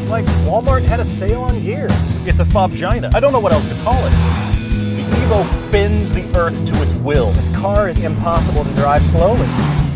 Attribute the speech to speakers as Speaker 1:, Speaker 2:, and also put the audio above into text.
Speaker 1: like Walmart had a sale on gears.
Speaker 2: It's a fobgina. I don't know what else to call it. The Evo bends the earth to its will.
Speaker 1: This car is impossible to drive slowly.